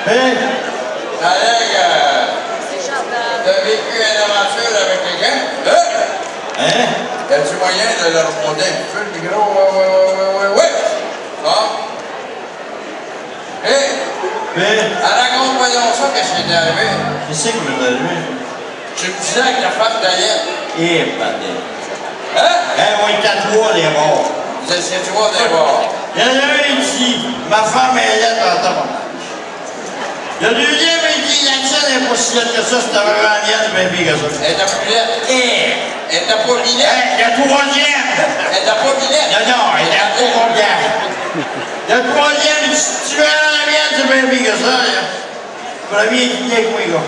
Hein? T'as vécu une aventure avec quelqu'un? Hein? Y a-tu moyen de le remonter un petit peu le micro? Ouais. Bon. Hé! Raconte-moi donc ça, qu'est-ce qui est arrivé? Qu'est-ce qui m'est arrivé? Tu me disais que ta femme taillait. Eh, padé. Hein? Oui, 4 mois, les morts. Vous essayez de voir des bords. Il y en a un ici. Ma femme est là dans ta main. Le deuxième, il dit, la tienne n'est pas si laide que ça, c'est vraiment la mienne, bien pire que ça. Elle t'a plus laide. Elle t'a pas vilette. Le troisième. Elle t'a pas vilette. Non, il est trop combien. Le troisième, il dit, si tu veux la mienne, c'est bien pire que ça. Le premier, il dit, avec moi, gars.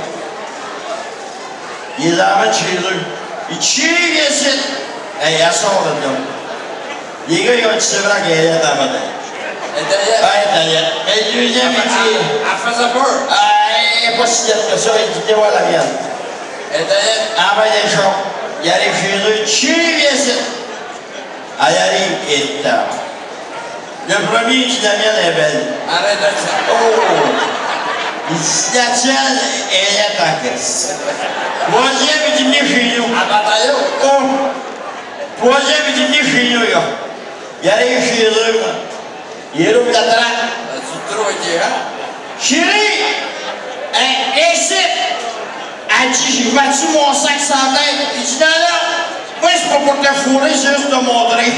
Il les emmène chez eux. Il dit, chérie, viens ici. Hey, elle sort de là. Les gars, ils ont dit, c'est vrai qu'elle est dans ma tête. Elle taillait. Ah, elle taillait. Mais le deuxième, il dit, elle faisait peur. elle n'est pas si laide que ça, il dit, viens voir la mienne. Elle taillait. Envoie des champs. Il arrive chez eux, chérie, viens ici. Elle arrive et tard. Le premier, il dit, la mienne est belle. Arrête de ça. Oh! Il dit, la tienne, elle est en caisse. Troisième, il dit, venez chez nous. À bataillon. Oh! Troisième, il dit, venez chez nous, là. Il arrive chez eux, là. Il ouvre la trappe. Tu trop été, hein? Chérie! Ici! Elle dit, j'ai battu mon sac sans tête. Il dit, non, non. Moi, c'est pas pour te fourrer, c'est juste te montrer.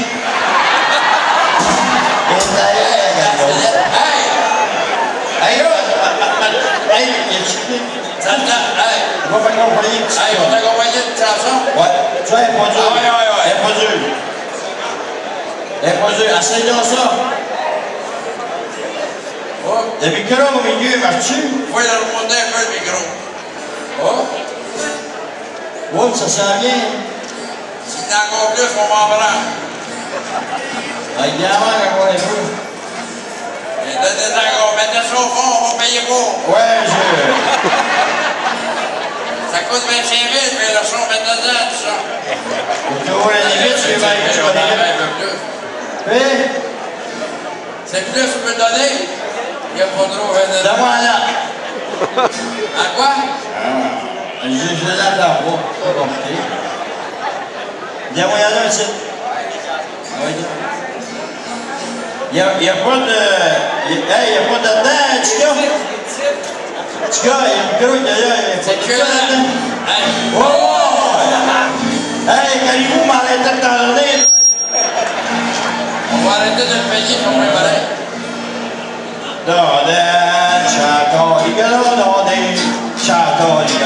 Hey, Ça te hey! on va t'accompagner une petite Hey, on t'a accompagné une chanson? Ouais, tu vois, elle est pas dure. Ah, ouais. Elle est pas dure. Elle est pas dure. Essaye donc ça. Oh, Le micro au milieu, marche-tu? faut le remonter un peu le micro. Oh, Oh, ça sent bien. si t'en encore plus, on m'en prend. Évidemment, on va les fous. Et donnez encore, mettez ça au fond, on va payer pour. Ouais, Ça coûte 25 000, mais le son, mettez dedans, tout ça. tu vois la limite, tu vas aller, tu vas aller. Un peu plus. Hein? C'est plus, tu peux donner? Il n'y a pas trop. Donne-moi là. À quoi? Je l'attends pas. Pas compliqué. Viens-moi là, ici. Il n'y a pas de... Hey, il n'y a pas de dedans, Tika. Tika, il y a un micro derrière. C'est que là. Hey! Oh! Hey, Caribou m'a arrêté de t'enlever. On va arrêter de le payer, on va pareil. Dodin, chacolica, dodin, chacolica,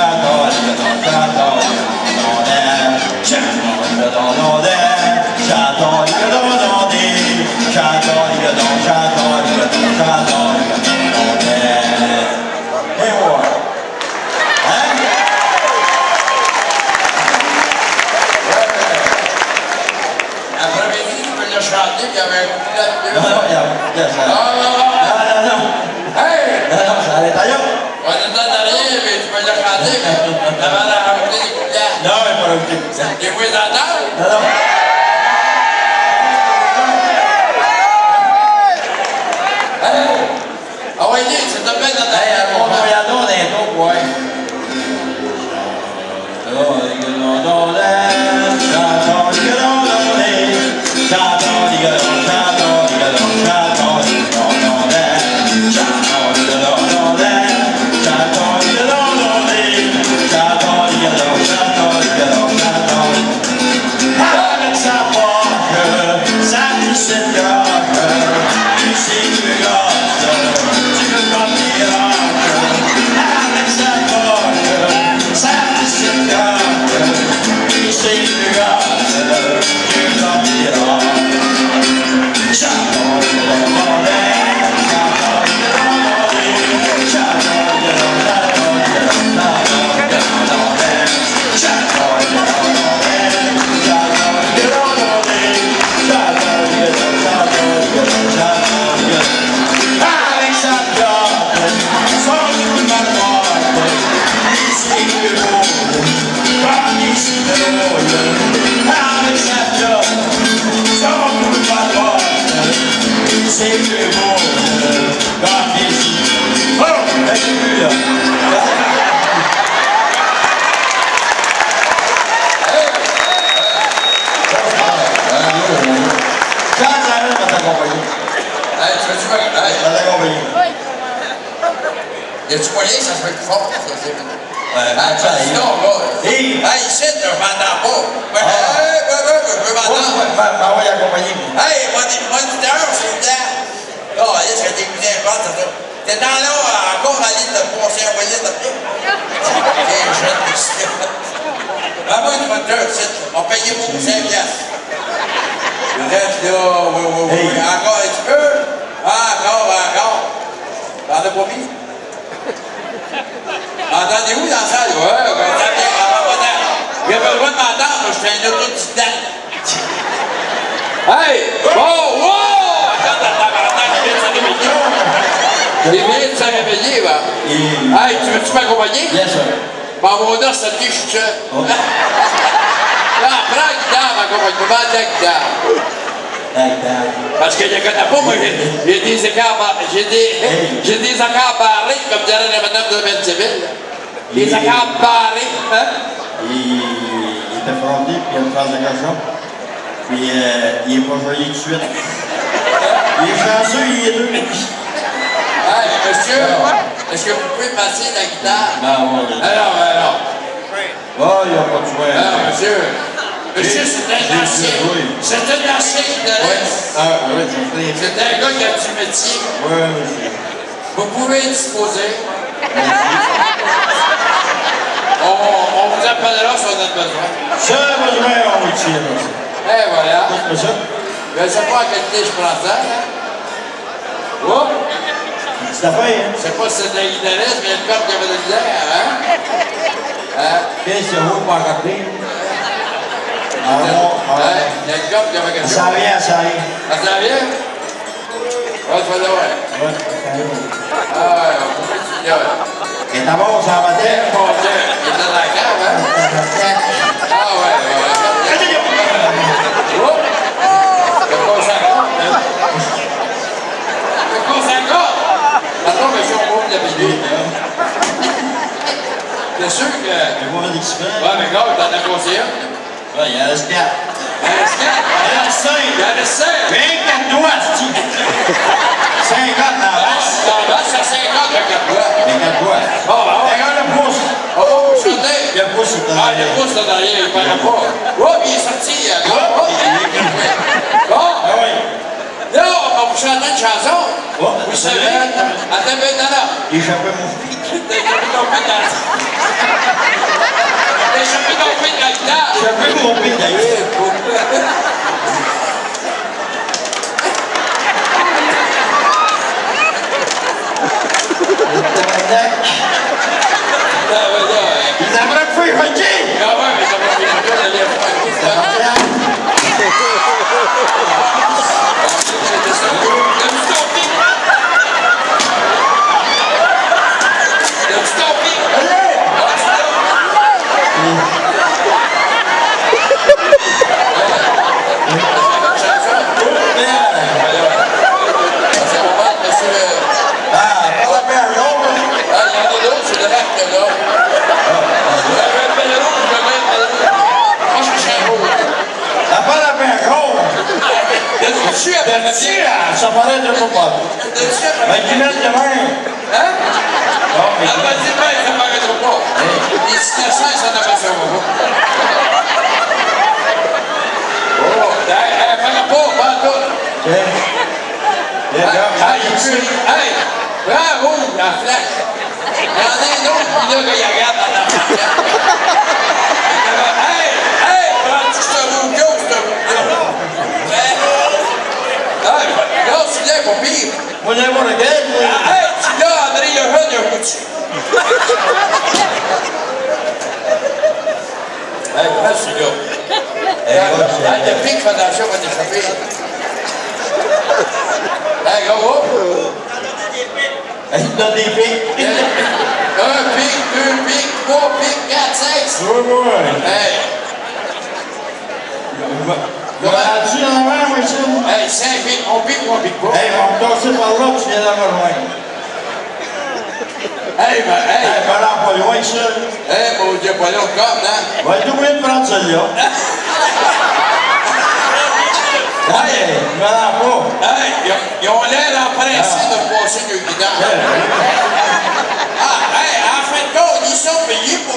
Après-midi, tu peux le chanter, il y avait un coup de tête. Non, il y a non. Hey! Non, ça arrête ailleurs. On est dans rien, mais tu peux le chanter, mais avant de rajouter des coups de tête. Non, mais pas rajouter. Des bruits d'entendre? Non. Ah ouais, c'est de peine dans ta Hey, on va y aller, on est bon, ouais. Tu veux pas Y a-tu moyen que ça soit plus fort, ça, c'est bien? Sinon, Hey, ici, je m'entends pas. Je m'entends. Oui, accompagner. Hey, moniteur, s'il vous plaît. Oh, est-ce que t'es écouté un peu, ça? T'es dans là, encore en ligne de passer un moyen de pied. Quel jeune ici. Vraiment, une moniteur, ici. On payait pour 5 piastres. Le reste, là, oui. Encore un petit peu. Encore. T'en as pas mis? Entendez-vous dans la salle? Ouais, il y a besoin de m'entendre, je suis un autodidacte. Hey! Wow! Il vient de se réveiller, va. Hey, tu veux-tu m'accompagner? Bien sûr. Bon, mon os, ça te dit que je suis seul. Là, prends la guitare, m'accompagne. Prends la guitare. Parce qu'il ne connaît pas, moi, j'ai des écarts barrés, comme dirait la madame de Bentiville. Des écarts barrés, hein? Il était fronté, puis il a une phrase de cochon. Puis il est pas joyeux tout de suite. Il est chanceux, il est deux. Hey, monsieur, est-ce que vous pouvez passer la guitare? Non. Alors. Oh, il n'y a pas de choix. Non, monsieur. Monsieur, c'est un ancien. C'est un ancien guitariste. Oui, c'est un gars qui a du métier. Oui, monsieur. Vous pouvez disposer. On vous appellera si on a besoin. Ça, besoin, on va tirer. Et voilà. C'est ça. Je ne sais pas à quelle idée je prends ça. Oh! C'est affaire, hein? Je sais pas si c'est de la guitariste, mais il y a une corde qui avait de la misère, hein? Qu'est-ce que vous pas rappeler? Il y a une corde qui avait quelque chose. Ça vient. Ça vient? Ouais, tu vas le voir. Ouais, ça vient. Ah, on peut plus tu viens. Et d'abord, ça va dire. Mon Dieu, il est dans la cave, hein? Ah, ouais. Oh! C'est pas ça. Attends, monsieur, on ouvre la vidéo. C'est sûr que... Le mauvais équipement. Ouais, mais gars, t'en as conseillé un? Ouais, il y en a 4. Il y en a 5. Il y en a 5. 24 doigts, c'est-tu? 50 dans la base. Dans la base, c'est 50 avec 4 doigts. 24 doigts. Bon, ben, Regarde le pouce. oh, chantez. Le pouce, c'est Ah, le pouce, là, derrière, il paraît pas. Oh, il est sorti. Oh, il est bon. Ah oui. Là, on va vous chanter une chanson. Oh, Vous savez, attends un peu, là. Il échappait mon fils. T'as échappé ton pied dans T'as échappé ton pied dans la guitare. Échappé mon fils, d'ailleurs. Il aimerait me faire hockey. Ah ouais, mais ça va bien, on allait faire Ça paraît de ton pas. Ben, tu mets de main. Hein? Ah, ben, dis bien, ça paraîtra pas. Les citations, ça n'apparaîtra pas. Oh, fais pas tout. Hey, bravo, la flaque. Il y en a un autre, puis là, il regarde dans la flaque. Hey, c'est un rouge, c'est un rouge. Non, celui-là est pas pire. Moi, j'ai mon regret. Hey, celui-là, André, il y a un il y a un coup dessus. Hey, comment celui-là? Le pic, fais attention, va t'échapper. Hey, gros, Il donne des pics. 1 pic, 2 pics, 3 pics, 4, 5. Hey. Vas-tu en avant, moi, ici? Hey, 5 pics, on pique ou on pique pas? Hey, on va passer par là, tu viens de me rejoindre. Hey, Ben là, pas loin, ça. hey, mon Dieu, pas là, on compte, hein? Va être obligé de prendre celle-là. Hey, je m'en pas. Hey, ils ont l'air empressés de passer une guitare.